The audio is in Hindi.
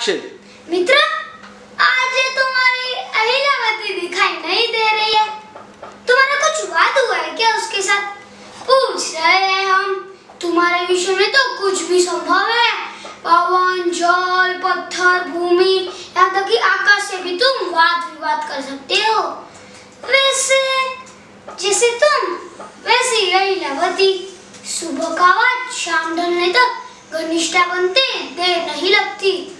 मित्र, आज तुम्हारी अहिलावती दिखाई नहीं दे रही है। तुम्हारा कुछ बात हुआ है क्या उसके साथ? पूछ रहे हैं हम। तुम्हारे विषय में तो कुछ भी संभव है। पवन, जल, पत्थर, भूमि, यहाँ तक कि आकाश से भी तुम वाद विवाद कर सकते हो। वैसे जैसे तुम वैसे ही अहिलावती। सुबह का वाद शाम ढलने तक घनिष्ठा बनते देर नहीं लगती।